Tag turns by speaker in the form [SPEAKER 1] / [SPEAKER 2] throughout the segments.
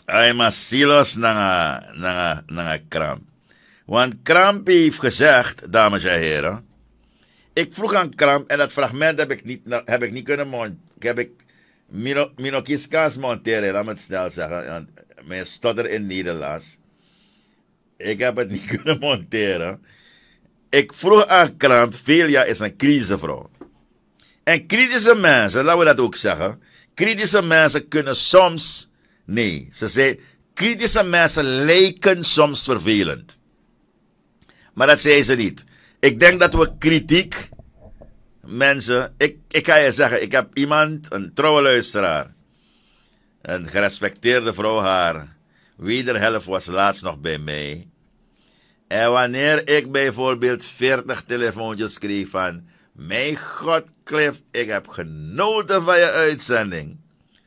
[SPEAKER 1] Hij mag silos naar Kramp. Want Kramp heeft gezegd, dames en heren. Ik vroeg aan Kramp en dat fragment heb ik niet kunnen monteren. Heb ik Minokiskas monteren, laat me het snel zeggen. Mijn stotter in Nederlands. Ik heb het niet kunnen monteren. Ik vroeg aan Kramp, Velia is een crisisvrouw. En kritische mensen, laten we dat ook zeggen. Kritische mensen kunnen soms, nee, ze zei, kritische mensen lijken soms vervelend. Maar dat zei ze niet. Ik denk dat we kritiek, mensen, ik ga je zeggen, ik heb iemand, een trouwe luisteraar, een gerespecteerde vrouw, haar wederhelft was laatst nog bij mij. En wanneer ik bijvoorbeeld 40 telefoontjes kreeg van, mijn God, Cliff, ik heb genoten van je uitzending.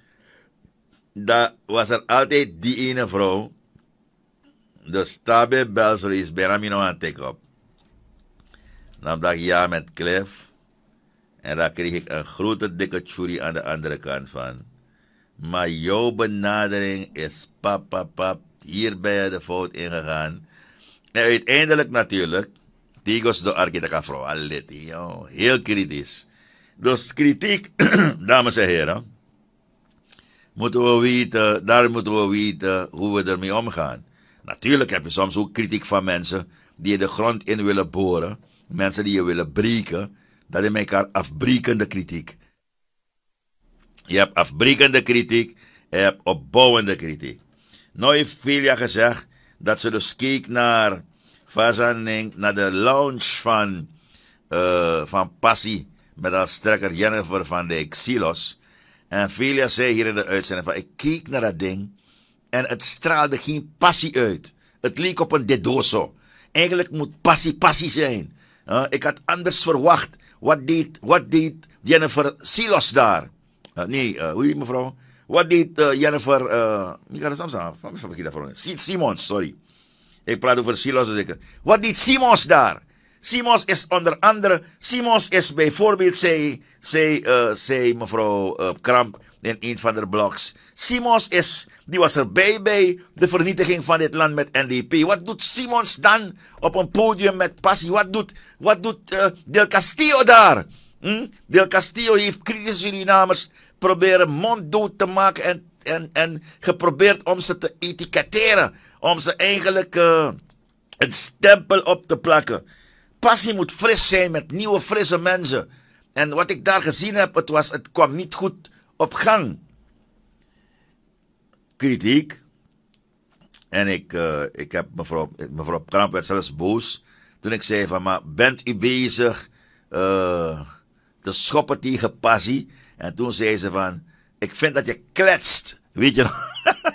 [SPEAKER 1] Dat was er altijd die ene vrouw. Dus Tabe Belsel is bijna me nog aan het op. Dan dacht ik ja met Cliff. En dan kreeg ik een grote dikke tjuri aan de andere kant van. Maar jouw benadering is pap. Hier ben je de fout ingegaan. En uiteindelijk natuurlijk. Tigos de architect vrouw. Heel kritisch. Dus kritiek, dames en heren. Moeten we weten, daar moeten we weten hoe we ermee omgaan. Natuurlijk heb je soms ook kritiek van mensen die je de grond in willen boren. Mensen die je willen breken. Dat is elkaar afbrekende kritiek. Je hebt afbrekende kritiek en je hebt opbouwende kritiek. Nou heeft Velia gezegd dat ze dus keek naar Fazaning, naar de lounge van Passie met als strekker Jennifer van de Xilos. En Velia zei hier in de uitzending van, ik keek naar dat ding en het straalde geen passie uit. Het leek op een dedoso. Eigenlijk moet passie zijn. Ik had anders verwacht. Wat deed Jennifer Silos daar? Hoe heet mevrouw? Wat deed Jennifer... ik ga het soms aan. Simons, sorry. Ik praat over Silos zeker. Wat deed Simons daar? Simons is onder andere... Simons is bijvoorbeeld, zei mevrouw Kramp in een van de blogs. Simons die was erbij bij de vernietiging van dit land met NDP. Wat doet Simons dan op een podium met passie? Wat doet Del Castillo daar? Del Castillo heeft kritische Surinamers proberen monddood te maken en geprobeerd om ze te etiketteren. Om ze eigenlijk een stempel op te plakken. Passie moet fris zijn met nieuwe frisse mensen. En wat ik daar gezien heb, het kwam niet goed op gang. Kritiek. En ik heb mevrouw Kramp werd zelfs boos. Toen ik zei van, maar bent u bezig te schoppen tegen passie? En toen zei ze van, ik vind dat je kletst. Weet je nog?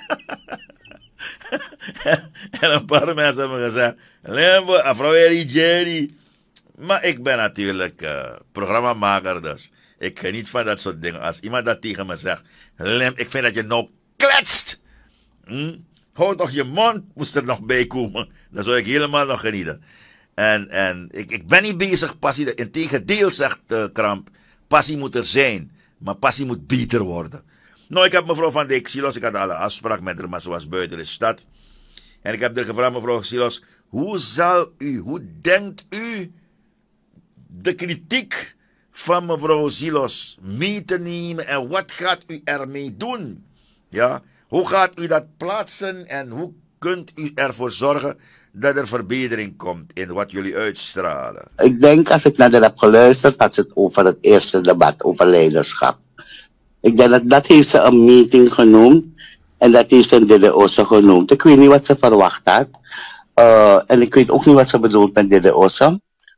[SPEAKER 1] En een paar mensen hebben gezegd, Lembo, mevrouw Jerry. Maar ik ben natuurlijk programmamaker, dus ik geniet van dat soort dingen. Als iemand dat tegen me zegt, Lem, ik vind dat je nou kletst. Houd toch je mond, moest er nog bij komen. Dan zou ik helemaal nog genieten. En ik ben niet bezig passie. Integendeel zegt Kramp, passie moet er zijn, maar passie moet beter worden. Nou, ik heb mevrouw van de Xilos, ik had alle afspraak met haar, maar ze was buiten de stad. En ik heb haar gevraagd, mevrouw Xilos, hoe denkt u de kritiek van mevrouw Silos mee te nemen en wat gaat u ermee doen? Ja, hoe gaat u dat plaatsen en hoe kunt u ervoor zorgen dat er verbetering komt in wat jullie uitstralen?
[SPEAKER 2] Ik denk, als ik naar haar heb geluisterd, had ze het over het eerste debat over leiderschap. Ik denk dat heeft ze een meeting genoemd en dat heeft ze een DDo'se genoemd. Ik weet niet wat ze verwacht had. En ik weet ook niet wat ze bedoelt met DDo'se.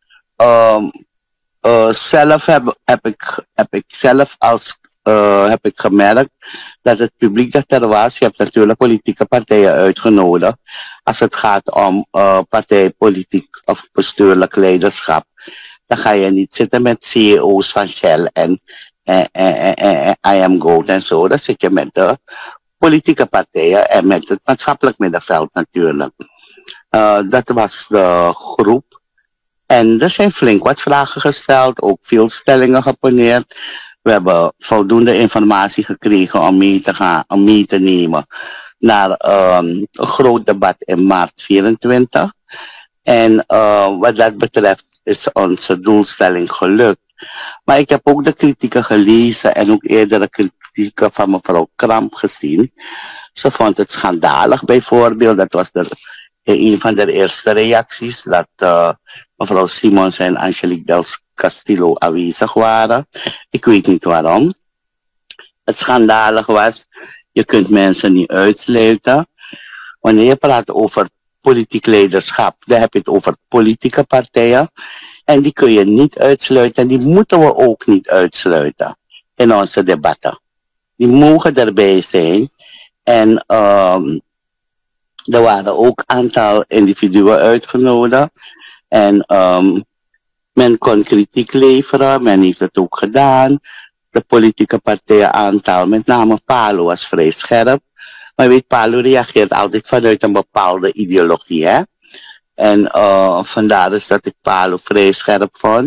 [SPEAKER 2] Zelf heb ik gemerkt dat het publiek dat er was, je hebt natuurlijk politieke partijen uitgenodigd als het gaat om partijpolitiek of bestuurlijk leiderschap. Dan ga je niet zitten met CEO's van Shell en I Am Gold en zo. Dan zit je met de politieke partijen en met het maatschappelijk middenveld natuurlijk. Dat was de groep. En er zijn flink wat vragen gesteld, ook veel stellingen geponeerd. We hebben voldoende informatie gekregen om mee te nemen. naar een groot debat in maart 24. En wat dat betreft is onze doelstelling gelukt. Maar ik heb ook de kritieken gelezen en ook eerdere kritieken van mevrouw Kramp gezien. Ze vond het schandalig bijvoorbeeld. Dat was een van de eerste reacties. Dat mevrouw Simons en Angelique Del Castillo aanwezig waren. Ik weet niet waarom. Het schandalig was, je kunt mensen niet uitsluiten. Wanneer je praat over politiek leiderschap, dan heb je het over politieke partijen. En die kun je niet uitsluiten en die moeten we ook niet uitsluiten in onze debatten. Die mogen erbij zijn. En er waren ook een aantal individuen uitgenodigd. En men kon kritiek leveren, men heeft het ook gedaan. De politieke partijen aantal, met name PALO, was vrij scherp. Maar je weet, PALO reageert altijd vanuit een bepaalde ideologie, hè. En vandaar is dat ik PALO vrij scherp vond.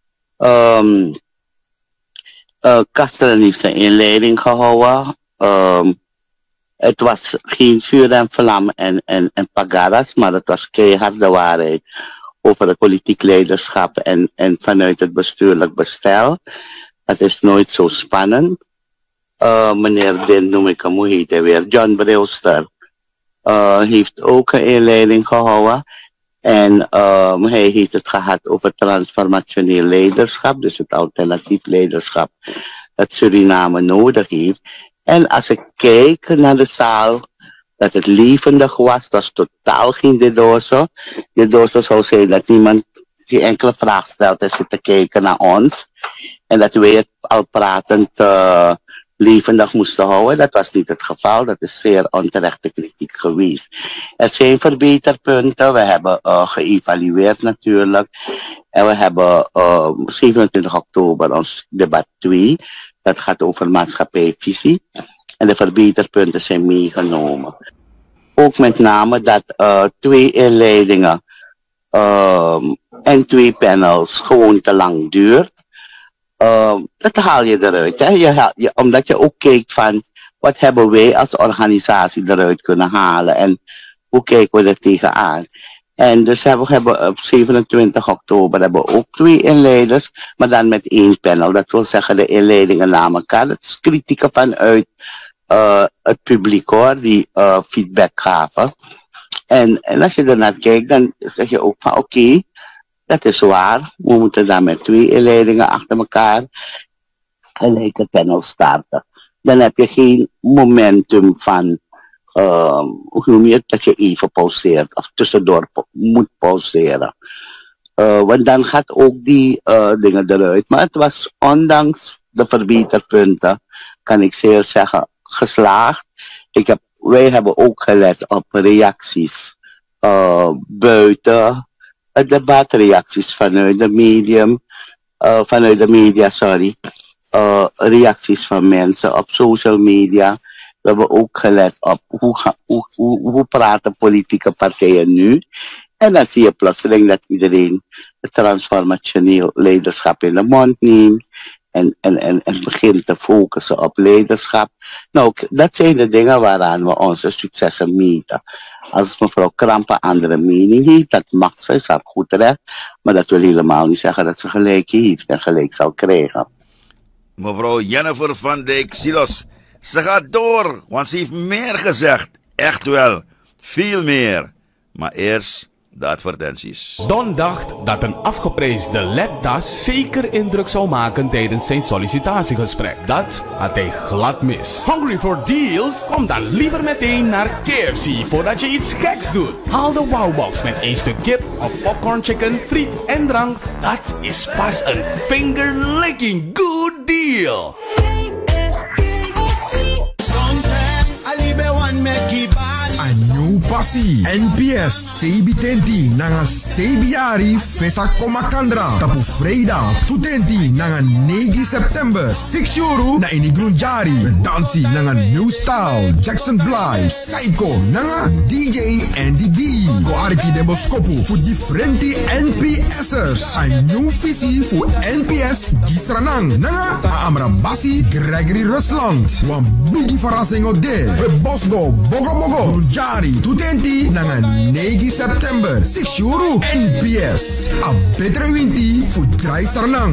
[SPEAKER 2] Kastelen heeft zijn inleiding gehouden. Het was geen vuur en vlam en pagaras, maar het was keihard de waarheid over het politiek leiderschap en vanuit het bestuurlijk bestel. Het is nooit zo spannend. Meneer Din, noem ik hem, hoe heet hij weer? John Brewster heeft ook een inleiding gehouden. En hij heeft het gehad over transformationeel leiderschap, dus het alternatief leiderschap dat Suriname nodig heeft. En als ik kijk naar de zaal, dat het levendig was, dat was totaal geen dedoso. Dedoso zou zijn dat niemand geen enkele vraag stelt en zit te kijken naar ons. En dat wij het al pratend levendig moesten houden. Dat was niet het geval. Dat is zeer onterechte kritiek geweest. Er zijn verbeterpunten. We hebben geëvalueerd natuurlijk. En we hebben 27 oktober ons debat 2. Dat gaat over maatschappijvisie. En de verbeterpunten zijn meegenomen. Ook met name dat 2 inleidingen en 2 panels gewoon te lang duurt. Dat haal je eruit. Hè? Omdat je ook kijkt van wat hebben wij als organisatie eruit kunnen halen. En hoe kijken we er tegenaan. En dus we hebben op 27 oktober hebben we ook 2 inleiders. Maar dan met 1 panel. Dat wil zeggen de inleidingen na elkaar. Dat is kritieken vanuit het publiek hoor. Die feedback gaven. En als je ernaar kijkt dan zeg je ook van oké. Dat is waar. We moeten dan met 2 inleidingen achter elkaar gelijk het panel starten. Dan heb je geen momentum van, hoe noem je het, dat je even pauzeert of tussendoor moet pauzeren. Want dan gaat ook die dingen eruit. Maar het was ondanks de verbeterpunten, kan ik zeer zeggen, geslaagd. Wij hebben ook gelet op reacties buiten het debat, reacties vanuit de media, reacties van mensen op social media. We hebben ook gelet op hoe praten politieke partijen nu. En dan zie je plotseling dat iedereen het transformationeel leiderschap in de mond neemt. En begint te focussen op leiderschap. Nou, dat zijn de dingen waaraan we onze successen meten. Als mevrouw Kramp een andere mening heeft, dat mag ze, is haar goed recht. Maar dat wil helemaal niet zeggen dat ze gelijk heeft en gelijk zal krijgen.
[SPEAKER 1] Mevrouw Jennifer van Dijk Silos, ze gaat door, want ze heeft meer gezegd. Echt wel, veel meer. Maar eerst de advertenties.
[SPEAKER 3] Don dacht dat een afgeprijsde leddas zeker indruk zou maken tijdens zijn sollicitatiegesprek. Dat had hij glad mis. Hungry for deals? Kom dan liever meteen naar KFC voordat je iets geks doet. Haal de Wowbox met 1 stuk kip of popcorn chicken, friet en drank. Dat is pas een finger-licking good deal.
[SPEAKER 4] Sometimes I live one make it bad. new passie. NPS, Sebi Tenti, nanga Sebiari, Fesa Komakandra. Tapu Freida, Tutenti, nanga 9 September. 6 euro na Inigrunjari. Dansi, nanga New Style, Jackson Bly, Psycho, nanga DJ Andy D. Ko Arki de Boskopu, voor differenti NPS'ers. Een nieuw visie voor NPS Gisranang. Nanga, Amra Bassi, Gregory Rusland. Wan biggie verrassing op dit. We Bosgo, Bogo Bogo, Grunjari, Tutenti, nanga 9 September. 6 euro. NPS, a betere winti voor Drijstranang.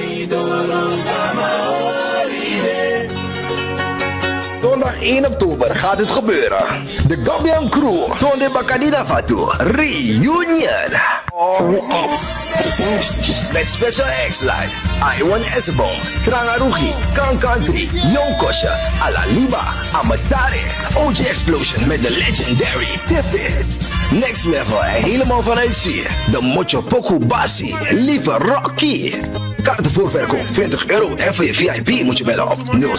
[SPEAKER 5] Zondag 1 oktober gaat het gebeuren. De Gambian Crew, Tonde Bacadina Fatu, Reunion. OS presents met special acts like Iwan Esebo, Trangarugi, Kan Country, Young Kosha, Alaliba, Amatare, OG Explosion met de legendary Tiffy. Next Level en helemaal vanuit Zee. De Mocho Poku Bassi, lieve Rocky. Kaartenvoorverkoop €20 en voor je VIP moet je bellen op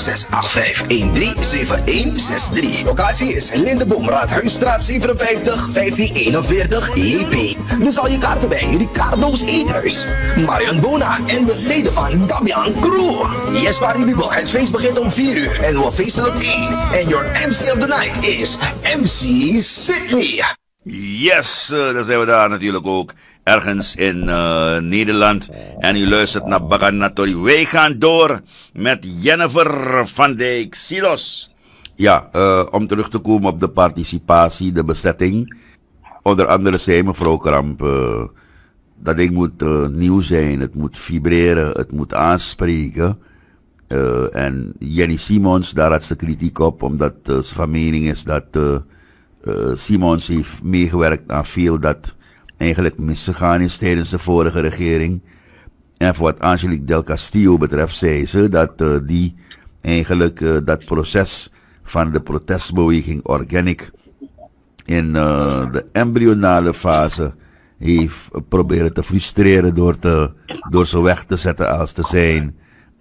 [SPEAKER 5] 0685137163. Locatie is Lindeboom, Raadhuisstraat 57, 1541 JP. Dus al je kaarten bij Ricardo's Eethuis, Marion Bona en de leden van Gambian Crew. Yes party people, het feest begint om 4 uur en we feesten tot 1. En your MC of the night is MC Sydney.
[SPEAKER 1] Yes, dan zijn we daar natuurlijk ook ergens in Nederland. En u luistert naar Baganatori. Wij gaan door met Jennifer van Dijk Silos. Ja, om terug te komen op de participatie, de bezetting. Onder andere zei mevrouw Kramp, dat ding moet nieuw zijn, het moet vibreren, het moet aanspreken. En Jenny Simons, daar had ze kritiek op, omdat ze van mening is dat Simons heeft meegewerkt aan veel dat eigenlijk misgegaan is tijdens de vorige regering. En voor wat Angelique Del Castillo betreft, zei ze dat die eigenlijk dat proces van de protestbeweging Organic in de embryonale fase heeft proberen te frustreren door ze weg te zetten als te zijn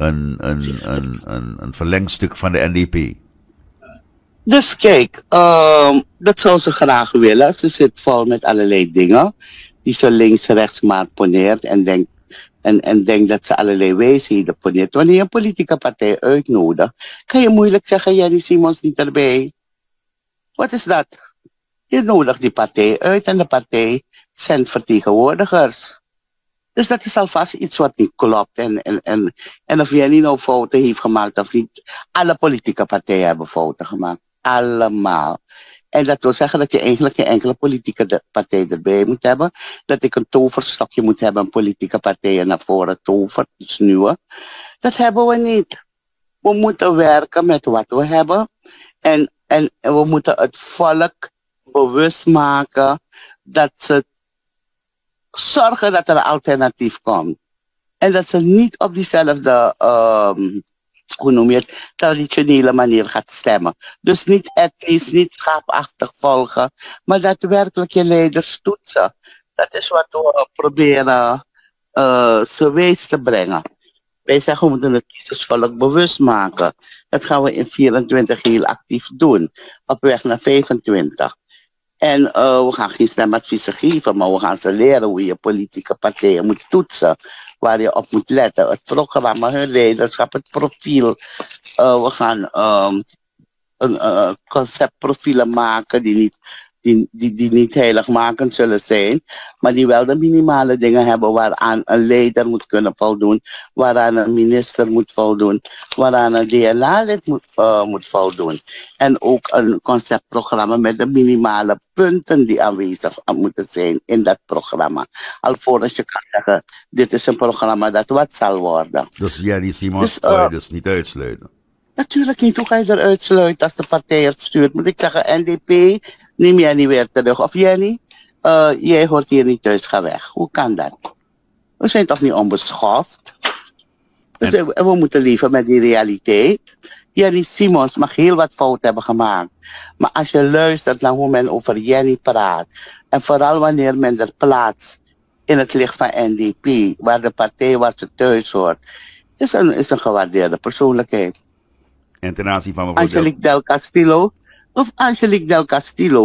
[SPEAKER 1] een verlengstuk van de NDP.
[SPEAKER 2] Dus kijk, dat zou ze graag willen. Ze zit vol met allerlei dingen die ze links-rechts maar poneert en denkt dat ze allerlei wijsheden poneert. Wanneer je een politieke partij uitnodigt, kan je moeilijk zeggen, Jenny Simons niet erbij. Wat is dat? Je nodigt die partij uit en de partij zendt vertegenwoordigers. Dus dat is alvast iets wat niet klopt. En of Jenny nou fouten heeft gemaakt of niet, alle politieke partijen hebben fouten gemaakt. Allemaal. En dat wil zeggen dat je eigenlijk geen enkele politieke partij erbij moet hebben. Dat ik een toverstokje moet hebben, een politieke partijen naar voren tovert, iets nieuws. Dat hebben we niet. We moeten werken met wat we hebben. En we moeten het volk bewust maken dat ze zorgen dat er een alternatief komt. En dat ze niet op diezelfde hoe noem je het, traditionele manier gaat stemmen. Dus niet etnisch, niet schaapachtig volgen, maar daadwerkelijk je leiders toetsen. Dat is wat we proberen ze wijs te brengen. Wij zeggen we moeten het kiezersvolk bewust maken. Dat gaan we in 24 heel actief doen, op weg naar 25. En we gaan geen stemadviezen geven, maar we gaan ze leren hoe je politieke partijen moet toetsen. Waar je op moet letten. Het programma, hun leiderschap, het profiel. We gaan conceptprofielen maken die niet heiligmakend zullen zijn. Maar die wel de minimale dingen hebben waaraan een leider moet kunnen voldoen. Waaraan een minister moet voldoen. Waaraan een DNA-lid moet voldoen. En ook een conceptprogramma met de minimale punten die aanwezig moeten zijn in dat programma. Alvorens je kan zeggen, dit is een programma dat wat zal worden.
[SPEAKER 1] Dus Jenny Simons kan je dus niet uitsluiten?
[SPEAKER 2] Natuurlijk niet. Hoe ga je eruit sluiten als de partij het stuurt? Moet ik zeggen, NDP, neem jij niet weer terug. Of Jenny, jij hoort hier niet thuis, ga weg. Hoe kan dat? We zijn toch niet onbeschoft? Dus we moeten leven met die realiteit. Jenny Simons mag heel wat fout hebben gemaakt. Maar als je luistert naar hoe men over Jenny praat, en vooral wanneer men er plaatst in het licht van NDP, waar de partij waar ze thuis hoort, is een gewaardeerde persoonlijkheid.
[SPEAKER 1] En ten aanzien van
[SPEAKER 2] Angelique Del Castillo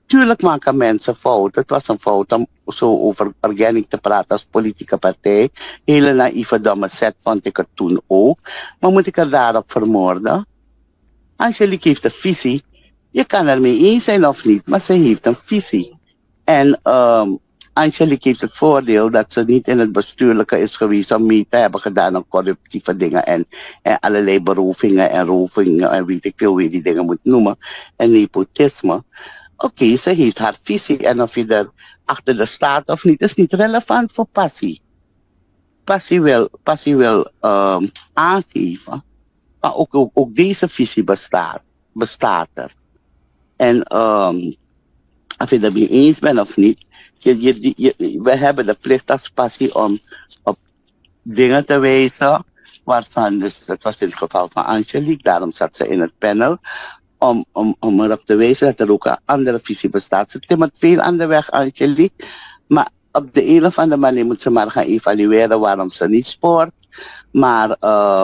[SPEAKER 2] Tuurlijk maken mensen fouten. Het was een fout om zo over organic te praten als politieke partij. Hele naïeve domme set vond ik het toen ook. Maar moet ik er daarop vermoorden? Angelique heeft een visie. Je kan er mee eens zijn of niet, maar ze heeft een visie. En Angelique heeft het voordeel dat ze niet in het bestuurlijke is geweest om mee te hebben gedaan aan corruptieve dingen en allerlei berovingen en rovingen en weet ik veel hoe je die dingen moet noemen. En nepotisme. Oké, ze heeft haar visie en of je er achter de staat of niet, is niet relevant voor Passie. Passie wil aangeven, maar ook deze visie bestaat er. En of je het mee eens bent of niet, we hebben de plicht als Passie om op dingen te wijzen, waarvan, dus dat was in het geval van Angelique, daarom zat ze in het panel, om erop te wijzen dat er ook een andere visie bestaat. Ze timmert veel aan de weg, Angelique, maar op de een of andere manier moet ze maar gaan evalueren waarom ze niet sport. Maar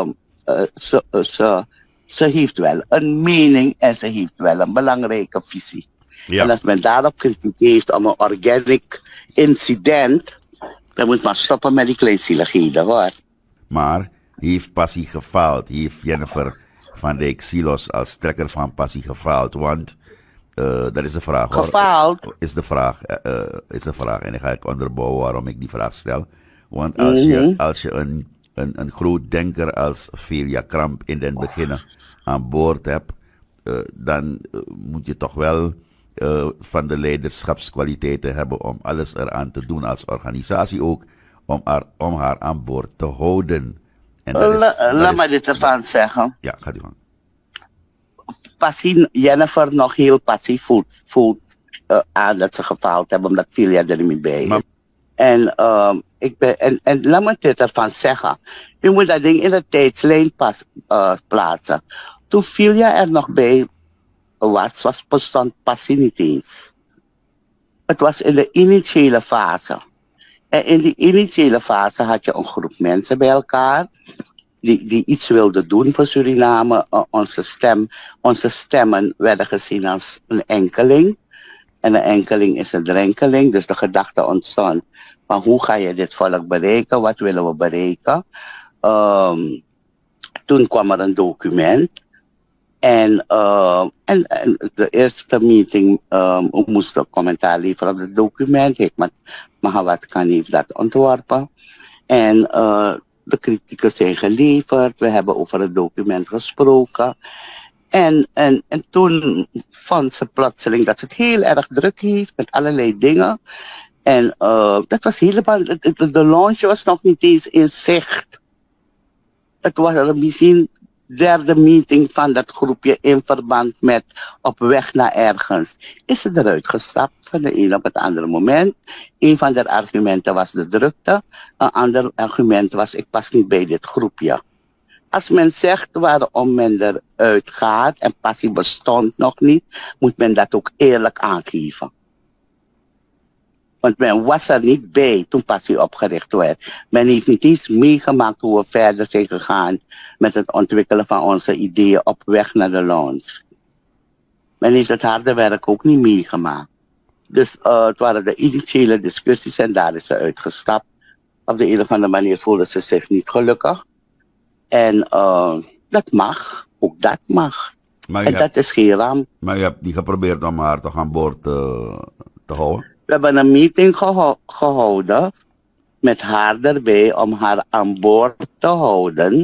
[SPEAKER 2] ze heeft wel een mening en ze heeft wel een belangrijke visie. Ja. En als men daarop kritiek heeft om een organic incident, dan moet men stoppen met die kleinzieligheden, hoor.
[SPEAKER 1] Maar heeft Passie gefaald? Heeft Jennifer van Dijk Silos als trekker van Passie gefaald? Want dat is de vraag, hoor.
[SPEAKER 2] Gefaald?
[SPEAKER 1] Is de vraag. En dan ga ik onderbouwen waarom ik die vraag stel. Want als je een groot denker als Velia Kramp in den begin aan boord hebt, dan moet je toch wel van de leiderschapskwaliteiten hebben om alles eraan te doen als organisatie ook, om haar aan boord te houden.
[SPEAKER 2] Laat me dit ervan zeggen.
[SPEAKER 1] Ja, gaat u gang.
[SPEAKER 2] Passie, Jennifer nog heel passief voelt aan dat ze gefaald hebben, omdat Velia er niet bij is. Maar... En laat me dit ervan zeggen. Je moet dat ding in de tijdslijn plaatsen. Toen Velia er nog bij bestond Passie niet eens. Het was in de initiële fase. En in die initiële fase had je een groep mensen bij elkaar die iets wilden doen voor Suriname. Onze stemmen werden gezien als een enkeling. En een enkeling is een drenkeling. Dus de gedachte ontstond van hoe ga je dit volk bereiken? Wat willen we bereiken? Toen kwam er een document. En de eerste meeting moest commentaar leveren op het document. Hikmat Mahawatkan heeft dat ontworpen. En de kritieken zijn geleverd. We hebben over het document gesproken. En toen vond ze plotseling dat ze het heel erg druk heeft met allerlei dingen. En dat was helemaal, de launch was nog niet eens in zicht. Het was er misschien derde meeting van dat groepje in verband met op weg naar ergens. Is ze eruit gestapt van de een op het andere moment. Een van de argumenten was de drukte. Een ander argument was ik pas niet bij dit groepje. Als men zegt waarom men eruit gaat en Passie bestond nog niet, moet men dat ook eerlijk aangeven. Want men was er niet bij toen Passie opgericht werd. Men heeft niet eens meegemaakt hoe we verder zijn gegaan met het ontwikkelen van onze ideeën op weg naar de launch. Men heeft het harde werk ook niet meegemaakt. Dus het waren de initiële discussies en daar is ze uitgestapt. Op de een of andere manier voelde ze zich niet gelukkig. En dat mag, ook dat mag. En dat is geen ramp.
[SPEAKER 1] Maar je hebt niet geprobeerd om haar toch aan boord te houden?
[SPEAKER 2] We hebben een meeting gehouden met haar erbij om haar aan boord te houden.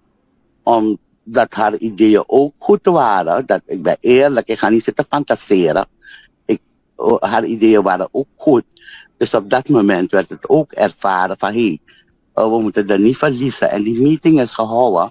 [SPEAKER 2] Omdat haar ideeën ook goed waren. Ik ben eerlijk, ik ga niet zitten fantaseren. Haar ideeën waren ook goed. Dus op dat moment werd het ook ervaren van we moeten er niet verliezen. En die meeting is gehouden.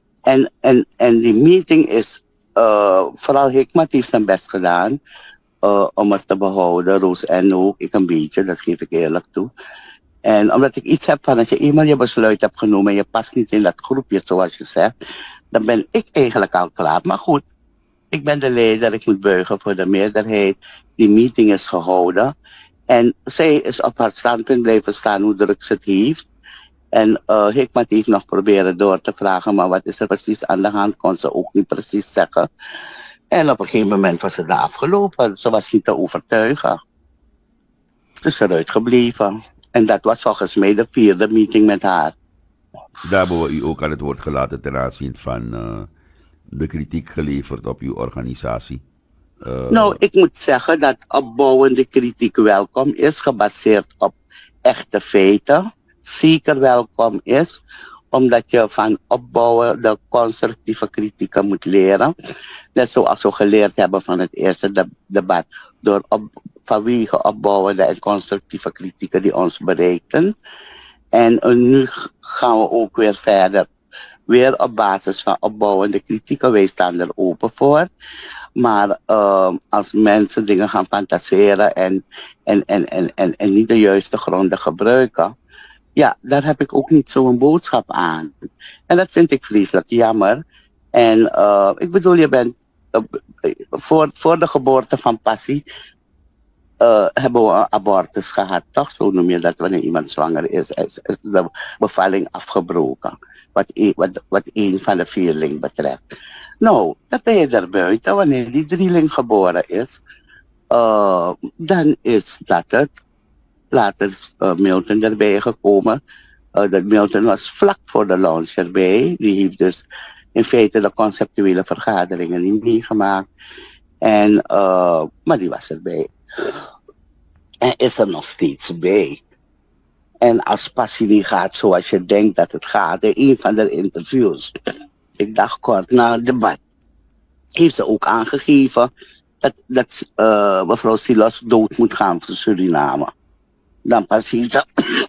[SPEAKER 2] En die meeting is, vooral Hikmat heeft zijn best gedaan. Om het te behouden, Roos en ook, ik een beetje, dat geef ik eerlijk toe. En omdat ik iets heb van, als je eenmaal je besluit hebt genomen en je past niet in dat groepje zoals je zegt, dan ben ik eigenlijk al klaar. Maar goed, ik ben de leider, ik moet buigen voor de meerderheid. Die meeting is gehouden. En zij is op haar standpunt blijven staan hoe druk ze het heeft. En Hikmat heeft nog proberen door te vragen, maar wat is er precies aan de hand, kon ze ook niet precies zeggen. En op een gegeven moment was het afgelopen. Ze was niet te overtuigen. Ze is eruit gebleven. En dat was volgens mij de 4e meeting met haar.
[SPEAKER 1] Daar hebben we u ook aan het woord gelaten ten aanzien van de kritiek geleverd op uw organisatie.
[SPEAKER 2] Nou, ik moet zeggen dat opbouwende kritiek welkom is, gebaseerd op echte feiten. Zeker welkom is, omdat je van opbouwen de constructieve kritieken moet leren. Net zoals we geleerd hebben van het eerste debat, vanwege opbouwende en constructieve kritieken die ons bereikten. En nu gaan we ook weer verder, weer op basis van opbouwende kritieken. Wij staan er open voor. Maar als mensen dingen gaan fantaseren en niet de juiste gronden gebruiken, ja, daar heb ik ook niet zo'n boodschap aan. En dat vind ik vreselijk jammer. En ik bedoel, je bent voor de geboorte van Passie hebben we een abortus gehad, toch? Zo noem je dat wanneer iemand zwanger is de bevalling afgebroken. Wat een van de vierling betreft. Nou, dan ben je er buiten. Wanneer die drieling geboren is, dan is dat het. Later is Milton erbij gekomen. Dat Milton was vlak voor de launch erbij. Die heeft dus in feite de conceptuele vergaderingen niet meegemaakt. Maar die was erbij. En is er nog steeds bij. En als Passie niet gaat zoals je denkt dat het gaat, in een van de interviews, ik dacht kort na het debat, heeft ze ook aangegeven dat mevrouw Silas dood moet gaan voor Suriname. Dan pas heeft ze...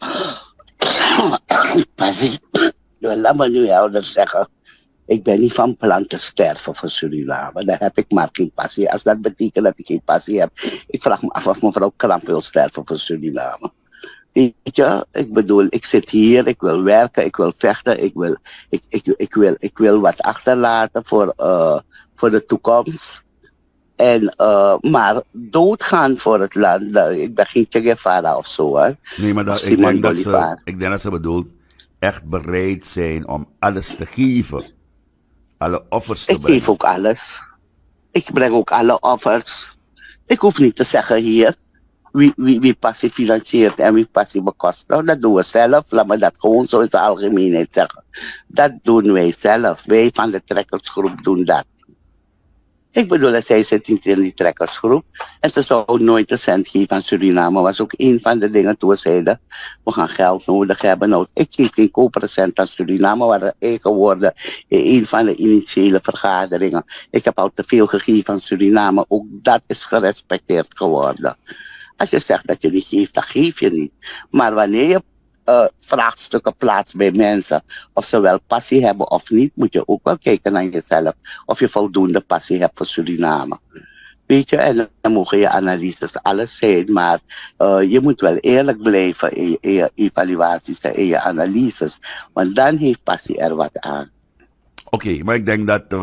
[SPEAKER 2] Passie, laat me nu helder zeggen, ik ben niet van plan te sterven voor Suriname. Daar heb ik maar geen passie. Als dat betekent dat ik geen passie heb, ik vraag me af of mevrouw Kramp wil sterven voor Suriname. Weet je, ik bedoel, ik zit hier, ik wil werken, ik wil vechten, ik wil wat achterlaten voor de toekomst. Maar doodgaan voor het land, ik ben geen Che Guevara of zo, hè.
[SPEAKER 1] Nee, maar ik denk dat ze bedoelt echt bereid zijn om alles te geven. Alle offers te brengen.
[SPEAKER 2] Ik geef ook alles. Ik breng ook alle offers. Ik hoef niet te zeggen hier wie Passie financiert en wie Passie bekostigt. Dat doen we zelf. Laat me dat gewoon zo in de algemeenheid zeggen. Dat doen wij zelf. Wij van de trekkersgroep doen dat. Ik bedoel, dat zij zit niet in die trekkersgroep. En ze zou nooit een cent geven aan Suriname. Was ook een van de dingen toen we zeiden, we gaan geld nodig hebben. Nou, ik geef geen kopercent aan Suriname. We waren eigen woorden in een van de initiële vergaderingen. Ik heb al te veel gegeven aan Suriname. Ook dat is gerespecteerd geworden. Als je zegt dat je niet geeft, dan geef je niet. Maar wanneer je vraagstukken plaatst bij mensen, of ze wel passie hebben of niet, moet je ook wel kijken naar jezelf. Of je voldoende passie hebt voor Suriname. Weet je, en dan mogen je analyses alles zijn, maar je moet wel eerlijk blijven in je evaluaties en in je analyses. Want dan heeft passie er wat aan.
[SPEAKER 1] Oké, maar ik denk dat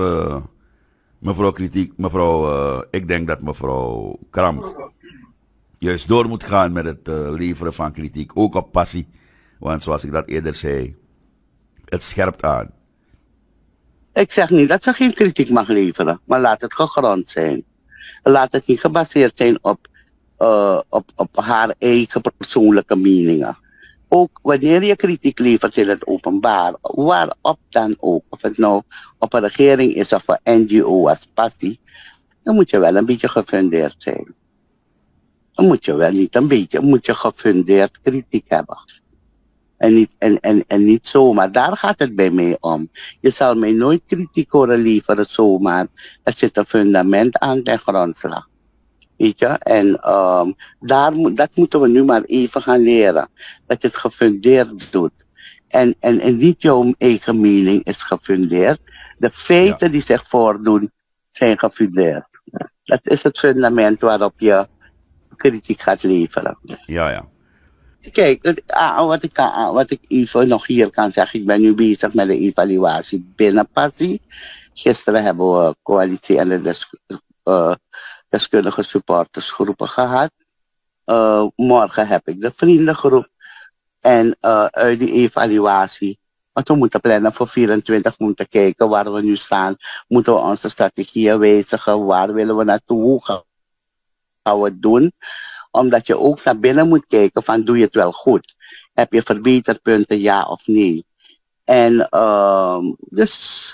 [SPEAKER 1] mevrouw Kramp juist door moet gaan met het leveren van kritiek, ook op passie. Want zoals ik dat eerder zei, het scherpt aan.
[SPEAKER 2] Ik zeg niet dat ze geen kritiek mag leveren, maar laat het gegrond zijn. Laat het niet gebaseerd zijn op haar eigen persoonlijke meningen. Ook wanneer je kritiek levert in het openbaar, waarop dan ook, of het nou op een regering is of een NGO als Passie, dan moet je wel een beetje gefundeerd zijn. Dan moet je wel niet een beetje, moet je gefundeerd kritiek hebben. En niet zomaar, daar gaat het bij mij om. Je zal mij nooit kritiek horen leveren zomaar. Er zit een fundament aan ten grondslag. Weet je, en dat moeten we nu maar even gaan leren. Dat je het gefundeerd doet. En niet jouw eigen mening is gefundeerd. De feiten die zich voordoen zijn gefundeerd. Dat is het fundament waarop je kritiek gaat leveren.
[SPEAKER 1] Ja.
[SPEAKER 2] Kijk, wat ik even nog hier kan zeggen, ik ben nu bezig met de evaluatie binnen Passie. Gisteren hebben we coalitie en de deskundige supportersgroepen gehad. Morgen heb ik de vriendengroep. En uit die evaluatie Want we moeten plannen voor 24, we moeten kijken waar we nu staan. Moeten we onze strategieën wijzigen, waar willen we naartoe, hoe gaan we het doen. Omdat je ook naar binnen moet kijken van doe je het wel goed. Heb je verbeterpunten, ja of nee. En dus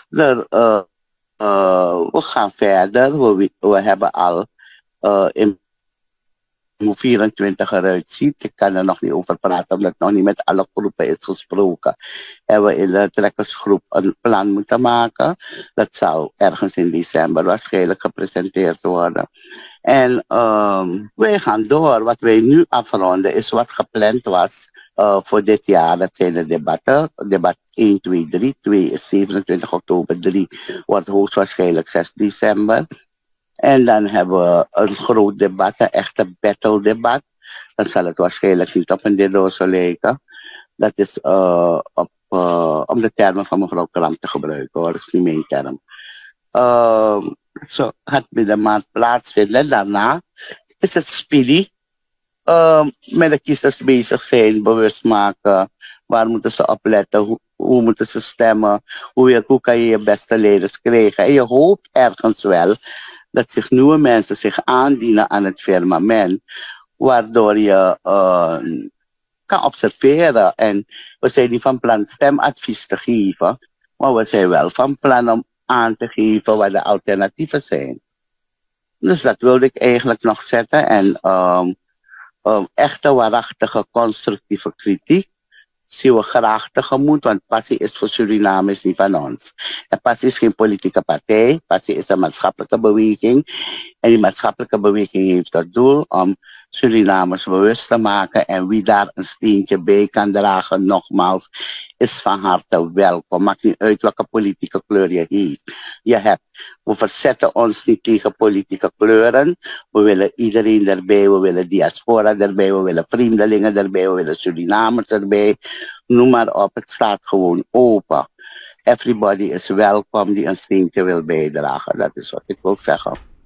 [SPEAKER 2] we gaan verder. We hebben al in hoe 24 eruit ziet. Ik kan er nog niet over praten, omdat het nog niet met alle groepen is gesproken. En we in de trekkersgroep een plan moeten maken. Dat zal ergens in december waarschijnlijk gepresenteerd worden. En wij gaan door. Wat wij nu afronden is wat gepland was voor dit jaar. Dat zijn de debatten. Debat 1, 2, 3. 2 is 27 oktober, 3 wordt hoogstwaarschijnlijk 6 december. En dan hebben we een groot debat, een echte battle debat. Dan zal het waarschijnlijk niet op een didozo lijken. Dat is om de termen van mevrouw Kramp te gebruiken hoor, dat is niet mijn term. Zo gaat binnen maand plaatsvinden. Daarna is het speedy. Met de kiezers bezig zijn, bewust maken. Waar moeten ze op letten? Hoe moeten ze stemmen? Hoe kan je je beste leiders krijgen? En je hoopt ergens wel dat zich nieuwe mensen zich aandienen aan het firmament, waardoor je kan observeren. En we zijn niet van plan stemadvies te geven, maar we zijn wel van plan om aan te geven wat de alternatieven zijn. Dus dat wilde ik eigenlijk nog zetten. En echte, waarachtige, constructieve kritiek zien we graag tegemoet, want Passie is voor Suriname is niet van ons. En Passie is geen politieke partij, Passie is een maatschappelijke beweging. En die maatschappelijke beweging heeft het doel om Surinamers bewust te maken. En wie daar een steentje bij kan dragen, nogmaals, is van harte welkom. Maakt niet uit welke politieke kleur je hebt. We verzetten ons niet tegen politieke kleuren. We willen iedereen erbij, we willen diaspora erbij, we willen vreemdelingen erbij, we willen Surinamers erbij. Noem maar op, het staat gewoon open. Everybody is welkom die een steentje wil bijdragen. Dat is wat ik wil zeggen.